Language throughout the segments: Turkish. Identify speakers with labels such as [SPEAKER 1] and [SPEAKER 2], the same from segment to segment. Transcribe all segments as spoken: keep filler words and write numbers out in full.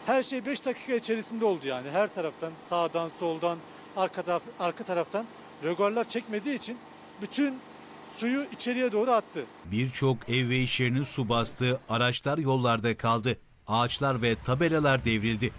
[SPEAKER 1] Her şey beş dakika içerisinde oldu yani. Her taraftan, sağdan, soldan, arka, taraf, arka taraftan rögarlar çekmediği için bütün suyu içeriye doğru attı.
[SPEAKER 2] Birçok ev ve iş yerini su bastı, araçlar yollarda kaldı, ağaçlar ve tabelalar devrildi.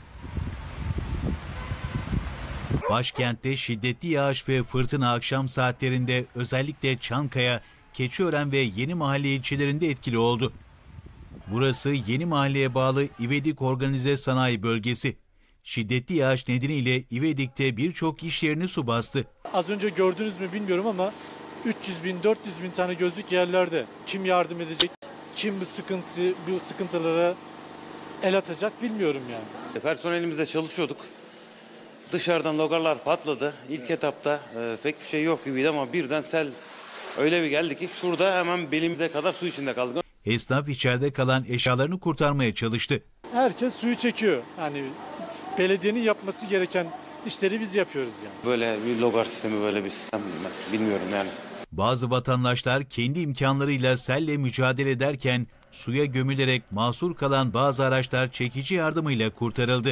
[SPEAKER 2] Başkentte şiddetli yağış ve fırtına akşam saatlerinde özellikle Çankaya, Keçiören ve Yenimahalle ilçelerinde etkili oldu. Burası Yenimahalle'ye bağlı İvedik Organize Sanayi Bölgesi. Şiddetli yağış nedeniyle İvedik'te birçok iş yerini su bastı.
[SPEAKER 1] Az önce gördünüz mü bilmiyorum ama üç yüz bin dört yüz bin tane gözlük yerlerde. Kim yardım edecek, kim bu sıkıntı, bu sıkıntılara el atacak bilmiyorum yani.
[SPEAKER 3] Personelimizle çalışıyorduk. Dışarıdan logarlar patladı. İlk etapta e, pek bir şey yok gibiydi ama birden sel öyle bir geldi ki şurada hemen belimize kadar su içinde kaldık.
[SPEAKER 2] Esnaf içeride kalan eşyalarını kurtarmaya çalıştı.
[SPEAKER 1] Herkes suyu çekiyor. Yani belediyenin yapması gereken işleri biz yapıyoruz yani.
[SPEAKER 3] Böyle bir logar sistemi, böyle bir sistem bilmiyorum yani.
[SPEAKER 2] Bazı vatandaşlar kendi imkanlarıyla selle mücadele ederken suya gömülerek mahsur kalan bazı araçlar çekici yardımıyla kurtarıldı.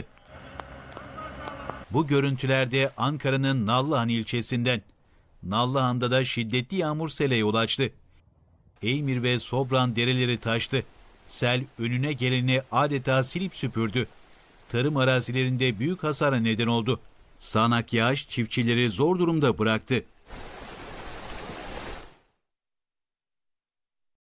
[SPEAKER 2] Bu görüntülerde Ankara'nın Nallıhan ilçesinden. Nallıhan'da da şiddetli yağmur sele yol açtı. Eymir ve Sobran dereleri taştı. Sel önüne geleni adeta silip süpürdü. Tarım arazilerinde büyük hasara neden oldu. Sağanak yağış çiftçileri zor durumda bıraktı.